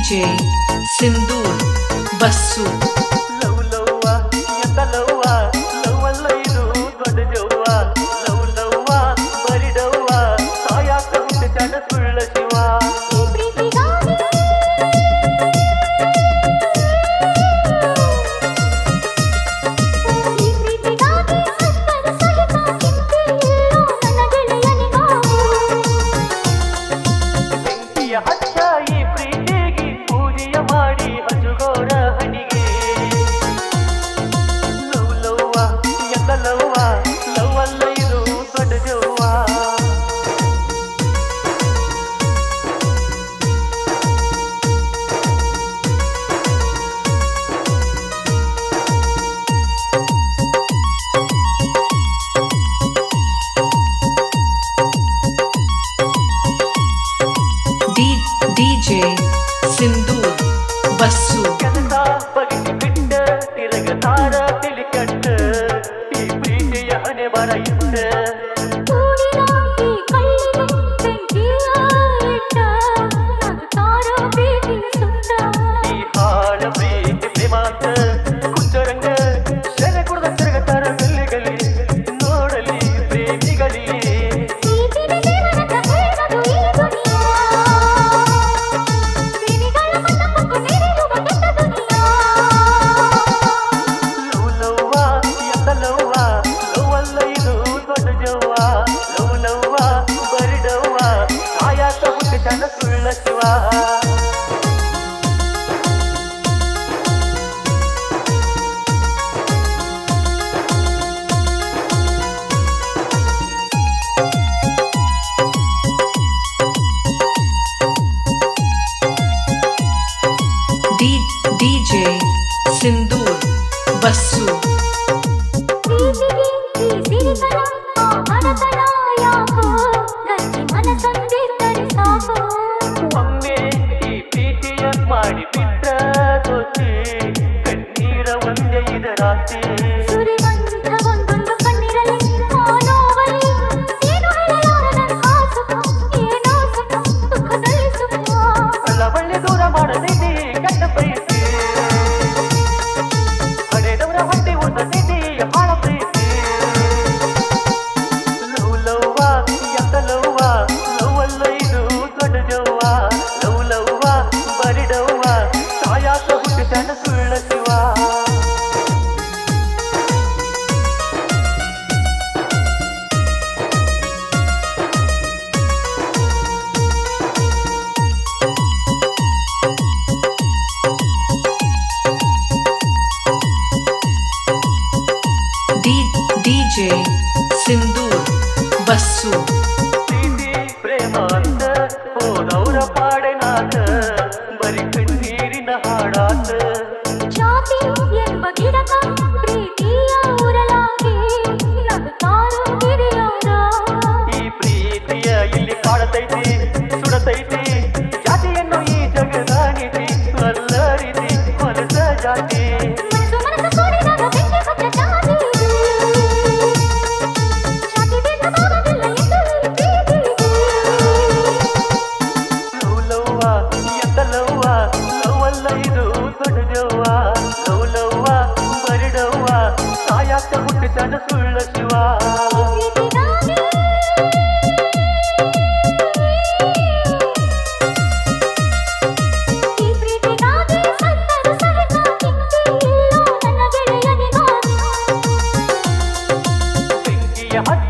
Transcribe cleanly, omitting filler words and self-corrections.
DJ Sindoor Bassu love ಲವ್ವ ಎಂತ ಲವ್ವ ಲವ್ವಲ್ಲ ಇದು ದೊಡ್ಡ ಜವ್ವ ಲವ್ ಲವ್ವ ಬರಿಡವ್ವ ಸಾಯಾಕ ಹುಟ್ಟು ಚಂಡ ಸುಳ್ಳ ಶಿವ ಹಚ್ಚ ಈ ಪ್ರೀತಿಗೆ ಪೂಜೆಯ ಮಾಡಿ ಹಚ್ಚುಗೋರ ಹಣಿಗೆ ಲವ್ ಲವ್ವ ಎಂತ ಲವ್ವ ಲವ್ವಲ್ಲ ಇದು ದೊಡ್ಡ ಜವ್ವ DJ Sindoor Bassu ಕೆಲಸ ಬಗೆಸಿ ಬಿಟ್ಟ ತಿರುಗತಾರ ತಿಳಿಕಟ್ಟ ಈ ಪ್ರೀತಿಯ ಹಣೆ ಬರ ಇಟ್ಟ ಈ ಹಾಳ ಪ್ರೀತಿ ಪ್ರೇಮಾಂತ ಕುಚ್ಚರಂಗ ಸೆರೆ ಕುಡ್ದ ತಿರುಗತಾರ ಗಲ್ಲಿ ಗಲಿ ನೋಡಲಿ ಪ್ರೇಮಿಗಳಿಗೆ ಚಂದ ಸುಳ್ಳ ಶಿವ DJ Sindoor Bassu ಒಮ್ಮೆ ಈ ಪ್ರೀತಿಯ ಮಾಡಿ ಬಿಟ್ಟ ದೋಸ್ತಿ ಕಣ್ಣೀರ ಒಂದೇ ಇದರಾಸ್ತಿ ಒಳ್ಳೆ ದೂರ ಮಾಡದೈತಿ ಕೆಟ್ಟ ಪ್ರೀತಿ ಹಡೆದವರ ಹೊಟ್ಟೆ ಉಳಿದೈತಿ ಹಾಳ ಪ್ರೀತಿ ಲವ್ ಲವ್ವ ಎಂತ ಲವ್ವ ಲವ್ವಲ್ಲ ಇದು ದೊಡ್ಡ ಜವ್ವ ಲವ್ ಲವ್ವ ಬರಿಡವ್ವ ಸಾಯಾಕ ಹುಟ್ಟು ಚಂದ ಸುಳ್ಳ ಶಿವ DJ Sindoor Bassu ಪ್ರೀತಿ ಪ್ರೇಮ ಅಂತ ಹೋದವರ ಪಾಡೆನಾಥ ಬರಿ ಕಣ್ಣೀರಿನ ಹಾಡಾತ ಈ ಪ್ರೀತಿಯ ಇಲ್ಲಿ ಕಾಡತೈತಿ ಸುಡತೈತಿ ಜಾತಿಯನ್ನು ಈ ಜಗದ ನೀತಿ ಅಲ್ಲ ರೀತಿ ಹೊಲಸ ಜಾತಿ ಲವ್ವಲ್ಲ ಇದು ದೊಡ್ಡ ಜವ್ವ ಲವ್ ಲವ್ವ ಬರಿಡವ್ವ ಸಾಯಾಕ ಹುಟ್ಟು ಚಂದ ಸುಳ್ಳ ಶಿವ ಬೆಂಕಿಯ ಹಚ್ಚ